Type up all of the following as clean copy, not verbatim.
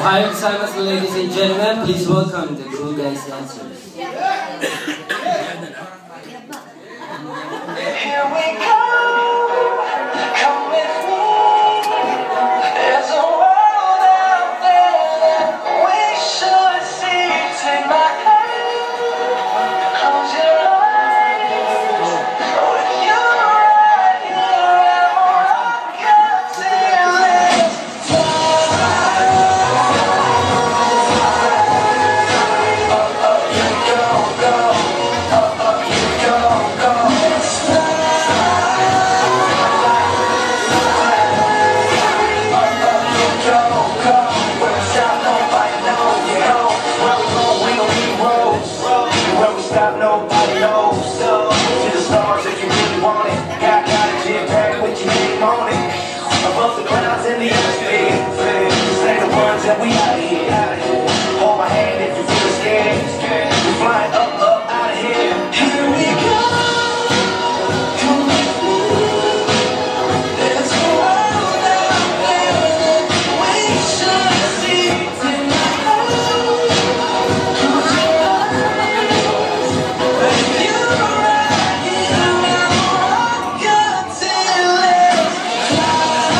Hi, Simons, ladies and gentlemen. Please welcome the Cool Guys dancers. Here we go. Come with me. There's a world out there we should see. Take my hand, close your eyes. With you right here, I'm till it's nobody knows. So, to the stars if you really want it. Got a jam pack with your name on it. Above the clouds in the atmosphere. Say the ones that we out of here. Hold my hand if you feel scared. We're flying up, out of here. Here we go. Come with me. There's a world out there that we should see. Take my hand. Close your eyes. You right here, I'm got till it's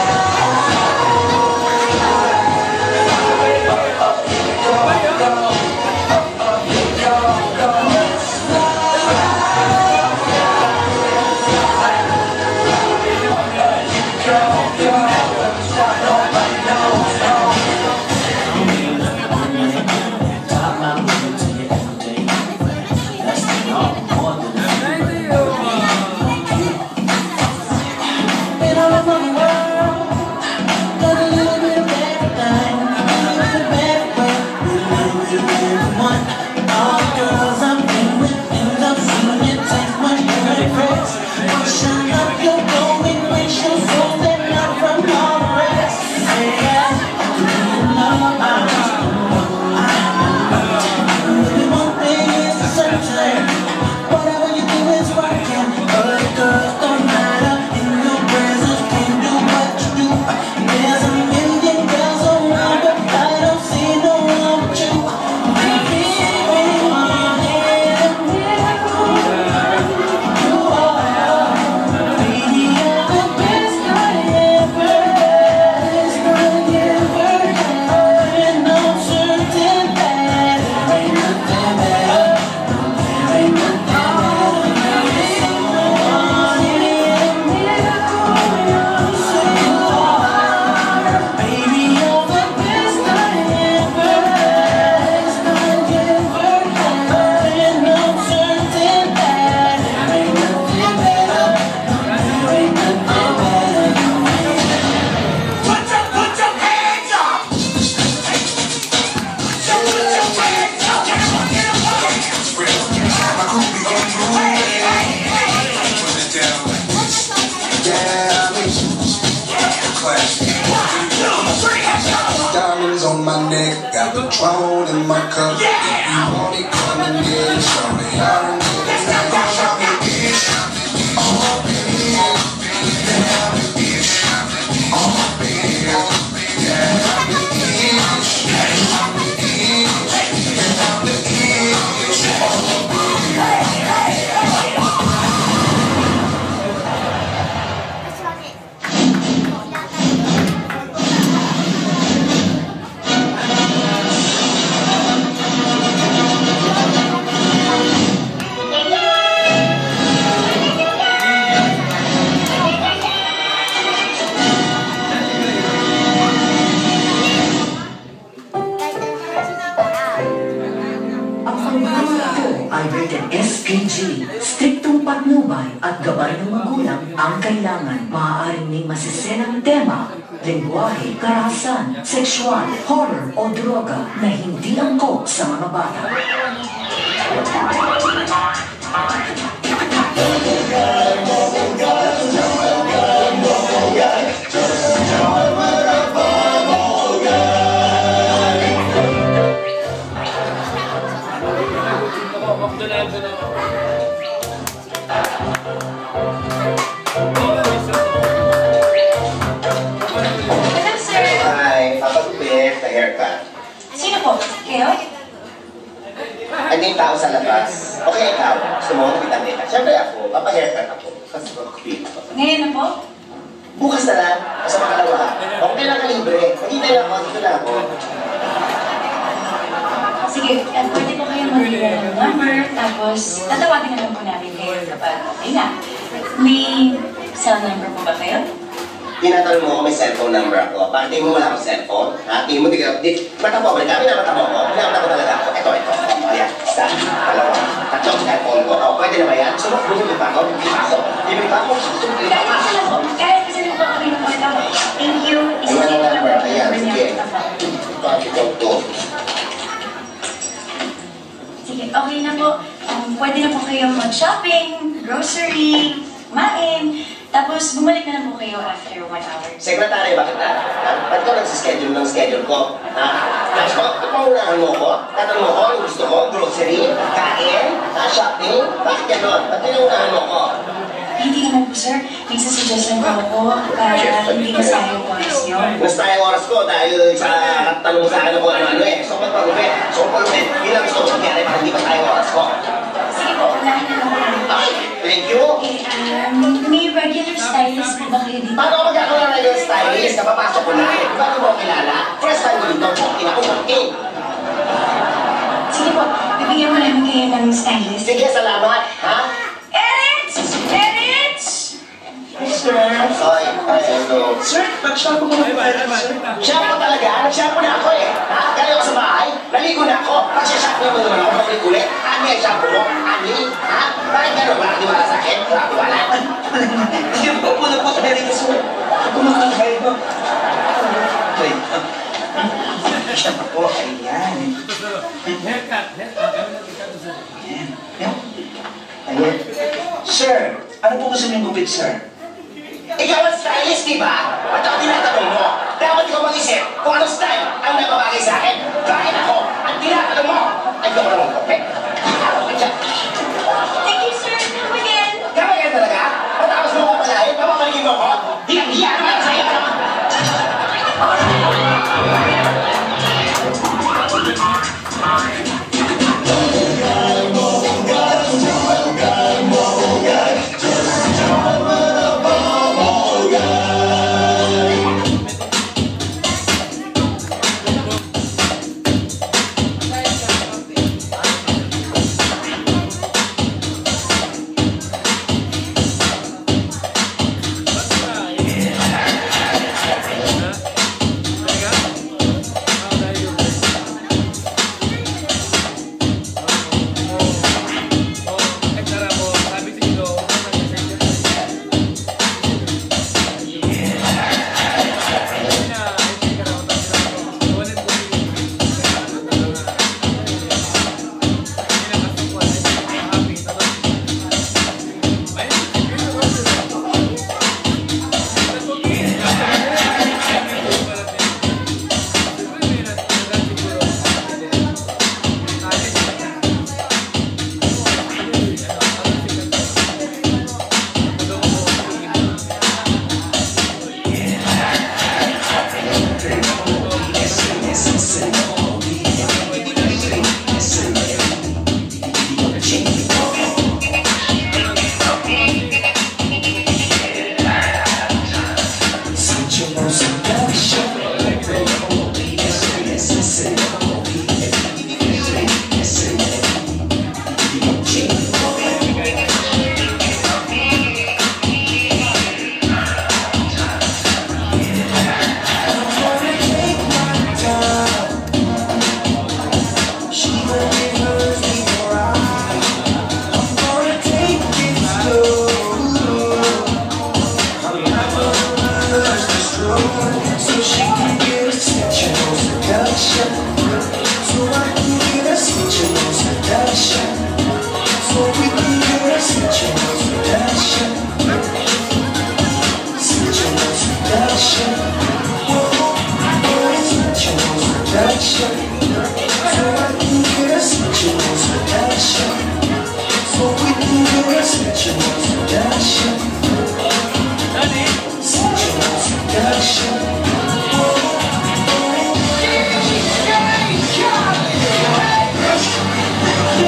diamonds on my neck, got Patron in my cup. If you want it, come and get it. Show me how to get it. Show me this. Oh, baby. Yeah, baby. Oh, baby. Yeah, ay rated SPG. Striktong patnubay at gabay ng magulang ang kailangan. Maaaring may masisenang tema, lengguwahe, karahasan, sexual, horror o droga na hindi angkop sa mga bata. Ngayon na po? Bukas na lang, sa makalawa. Okay lang ka libre. Maghintay lang ako, dito na ako. Sige, pwede po kayo mag-ira ng number, tapos tatawagin na lang po namin kayo kapag okay na. May cell number po ba kayo? Tinatanong mo kung may cellphone number ako. Bakit tingin mo wala akong cellphone? Ha? Tingin mo, mata mo, balik kami na mata mo ako. Pinamata ko talaga ako. Ito. Ayan, isa, dalawa, tatlong cellphone ko. O, pwede na ba yan? Sumak, bumili pa ako, bibili pa ako. Bibili pa ako, bibili pa ako. Kahit kasi lang po kami ng mga tao. Thank you. Ayan ang number. Ayan, sige. Bakit ito to? Sige, okay na po. Pwede na po kayong mag-shopping, grocery, kumain. Tapos bumalik na lang po kayo after 1 hour. Sekretary, bakit na? Ba't ka nagsischedule ng schedule ko? Ha? Tapos paunahan mo ko? Tatanong mo ko yung gusto ko? Grocery? Kain? Shopping? Bakit gano'n? Ba't tinaunahan mo ko? Hindi naman po, sir. Nagsasuggest lang po ako para hindi masayang oras niyo. Nastaya ang oras ko dahil sa tanong mo sa akin kung ano-ano eh. So, pagpagupit. Yun ang gusto ko mangyari para hindi masayang oras ko. Sige po, unahin na lang po namin. Ay, thank you! May regular stylist po ba kayo dito? Paano ako magkakaroon ng regular stylist? Kapapasok ko na eh. Bago mo kilala? First time ko dito, walking ako walking. Sige po, bibigyan mo namin kayo ng stylist. Sige, salamat. Ha? Erits! Erits! Sir. Ay, hello. Sir, nag-shampoo ko na po. Shampoo talaga? Nag-shampoo na ako eh. Ha? Galing ako sa bahay. Naligo na ako. Magsha-shampoo mo naman ako. Pag ulit. Ani ang shampoo mo? Ani? Ha? Bakit gano'n? Wala kang tiwala sa akin? Wala kang tiwala? Hindi po po na po sa Amerika, sir. Kumakakay ko. Okay. Shampoo, ayan. Ayan. Sir, ano po gusto niyong gupit, sir? Ikaw ang stylist, di ba? At ako tinatanong mo. Dapat ikaw mag-isip kung anong style ang nababagay sa akin. Bakit ako? Ang tinatanong mo. Ay, ikaw ka naman kopek. Thank you, sir. Come again. Kama yan talaga? Matapos mo ko palahin, papamaligin mo ko? Hiyang-hiya naman sa'yo ka naman.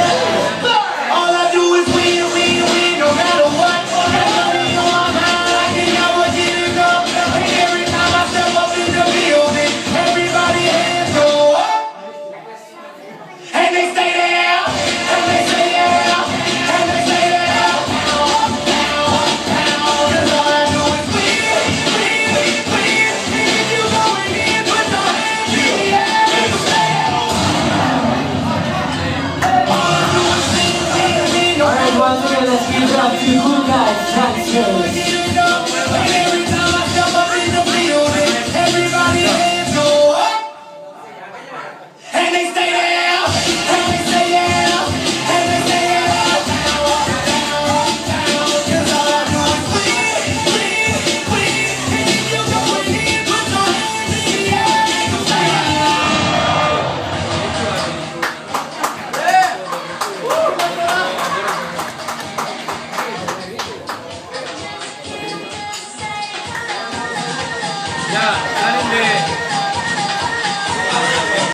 All I do is win, win, win, no matter what. 야, 아닌데.